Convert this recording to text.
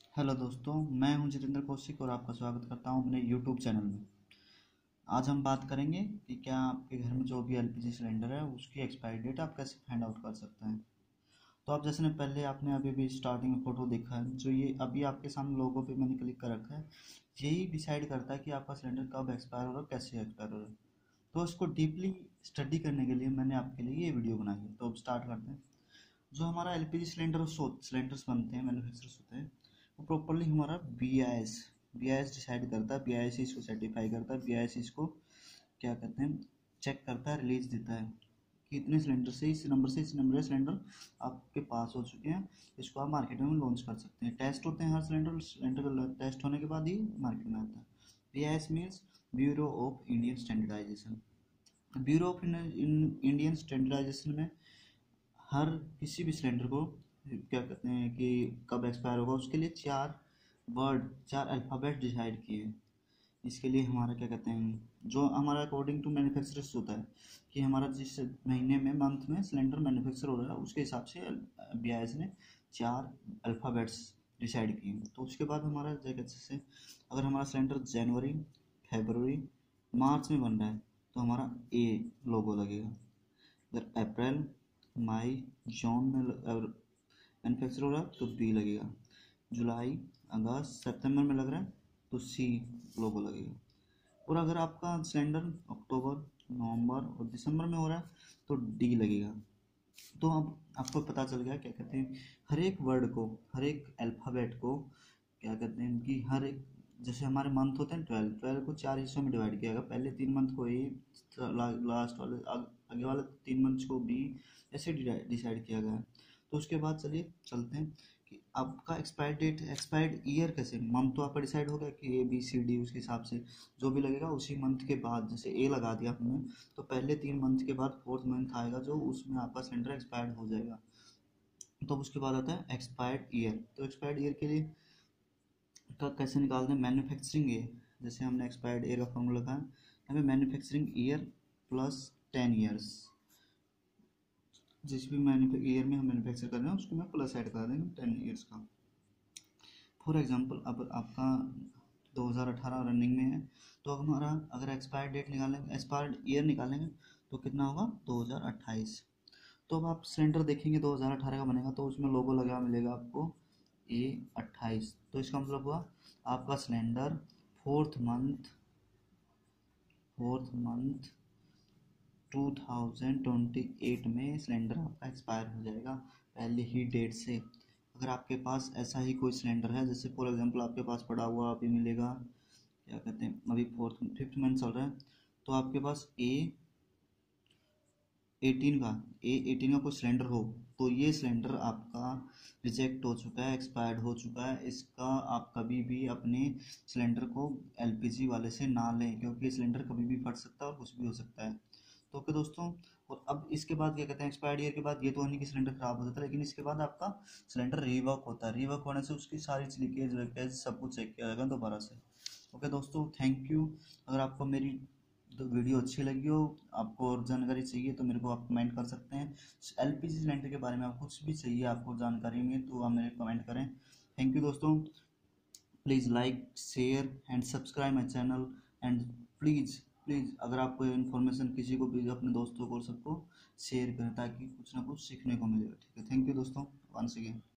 Hello दोस्तों, मैं हूं जितेंद्र कौशिक और आपका स्वागत करता हूं अपने यूट्यूब चैनल में। आज हम बात करेंगे कि क्या आपके घर में जो भी एलपीजी सिलेंडर है उसकी एक्सपायरी डेट आप कैसे फाइंड आउट कर सकते हैं। तो आप जैसे ने पहले आपने अभी भी स्टार्टिंग में फ़ोटो देखा है, जो ये अभी आपके सामने लोगो पे मैंने क्लिक कर रखा है, यही डिसाइड करता है कि आपका सिलेंडर कब एक्सपायर हो रहा है, कैसे एक्सपायर हो रहा है। तो इसको डीपली स्टडी करने के लिए मैंने आपके लिए ये वीडियो बनाई है। तो अब स्टार्ट करते हैं। जो हमारा एलपीजी सिलेंडर्स बनते हैं, मैन्युफैक्चरर्स होते हैं, वो प्रॉपरली हमारा बी आई एस डिसाइड करता है। बी आई एस इसको सर्टिफाई करता है। बी आई एस इसको क्या कहते हैं, चेक करता है, रिलीज देता है कि इतने सिलेंडर से इस नंबर से इस नंबर से सिलेंडर आपके पास हो चुके हैं, इसको आप मार्केट में लॉन्च कर सकते हैं। टेस्ट होते हैं हर सिलेंडर का टेस्ट होने के बाद ही मार्केट में आता है। B I S means bureau of Indian standardization. Bureau of Indian standardization में हर किसी भी सिलेंडर को क्या कहते हैं कि कब एक्सपायर होगा, उसके लिए चार अल्फ़ाबेट डिसाइड किए हैं। इसके लिए हमारा क्या कहते हैं, जो हमारा अकॉर्डिंग टू मैन्युफैक्चरर्स होता है कि हमारा जिस महीने में मंथ में सिलेंडर मैन्युफैक्चर हो रहा है उसके हिसाब से BIS ने चार अल्फ़ाबेट्स डिसाइड किए हैं। तो उसके बाद हमारा जैसे से अगर हमारा सिलेंडर जनवरी, फरवरी, मार्च में बन रहा है तो हमारा ए लोगो लगेगा। अगर अप्रैल, मई, जून में मैन्युफैक्चर हो रहा है तो बी लगेगा। जुलाई, अगस्त, सितंबर में लग रहा है तो सी लोगो लगेगा। और अगर आपका सिलेंडर अक्टूबर, नवंबर और दिसंबर में हो रहा है तो डी लगेगा। तो अब आपको पता चल गया क्या कहते हैं, हर एक वर्ड को, हर एक अल्फ़ाबेट को क्या कहते हैं कि हर एक, जैसे हमारे मंथ होते हैं 12 को चार हिस्सों में डिवाइड किया गया। पहले 3 मंथ को ए, लास्ट वाले आगे वाले 3 मंथ को बी, ऐसे डिसाइड किया गया है। तो उसके बाद चलिए चलते हैं कि आपका एक्सपायर्ड ईयर कैसे, मंथ तो आपका डिसाइड हो गया कि ABCD, उसके हिसाब से जो भी लगेगा उसी मंथ के बाद, जैसे ए लगा दिया हमने तो पहले 3 मंथ के बाद फोर्थ मंथ आएगा जो उसमें आपका सिलेंडर एक्सपायर्ड हो जाएगा। तो उसके बाद आता है एक्सपायर्ड ईयर। तो एक्सपायर्ड ईयर के लिए का कैसे निकालते हैं, मैन्युफैक्चरिंग ईयर। जैसे हमने एक्सपायर्ड ईयर का फॉर्मूला लिखा है, हमें मैन्युफैक्चरिंग ईयर प्लस 10 ईयर्स, जिस भी ईयर में हम मैन्युफैक्चर कर रहे हैं उसको मैं प्लस ऐड कर देंगे 10 ईयर्स का। फॉर एग्जांपल अब आपका 2018 रनिंग में है तो हमारा अगर एक्सपायर डेट निकालेंगे, एक्सपायर्ड ईयर निकालेंगे तो कितना होगा 2028। तो अब आप सिलेंडर देखेंगे 2018 का बनेगा तो उसमें लोगो लगा मिलेगा आपको A28। तो इसका मतलब हुआ आपका सिलेंडर फोर्थ मंथ 2028 में सिलेंडर आपका एक्सपायर हो जाएगा पहले ही डेट से। अगर आपके पास ऐसा ही कोई सिलेंडर है, जैसे फॉर एग्जांपल आपके पास पड़ा हुआ अभी मिलेगा, क्या कहते हैं, अभी फिफ्थ मंथ चल रहा है तो आपके पास ए 18 का कोई सिलेंडर हो तो ये सिलेंडर आपका रिजेक्ट हो चुका है, एक्सपायर्ड हो चुका है। इसका आप कभी भी अपने सिलेंडर को LPG वाले से ना लें, क्योंकि सिलेंडर कभी भी फट सकता है और कुछ भी हो सकता है। तो ओके दोस्तों, और अब इसके बाद क्या कहते हैं, एक्सपायर्ड ईयर के बाद ये तो नहीं कि सिलेंडर खराब हो जाता है, लेकिन इसके बाद आपका सिलेंडर रीवर्क होता है। रीवर्क होने से उसकी सारी लीकेज वेकेज सब कुछ चेक किया जाएगा दोबारा से। ओके दोस्तों, थैंक यू। अगर आपको मेरी तो वीडियो अच्छी लगी हो, आपको और जानकारी चाहिए तो मेरे को आप कमेंट कर सकते हैं। LPG सिलेंडर के बारे में आप कुछ भी चाहिए आपको जानकारी में तो आप मेरे कमेंट करें। थैंक यू दोस्तों। Please like, share and subscribe my channel. And please अगर आपको इन्फॉर्मेशन किसी को भी, अपने दोस्तों को सबको शेयर करें ताकि कुछ ना कुछ सीखने को मिलेगा। ठीक है, थैंक यू दोस्तों, वंस अगेन।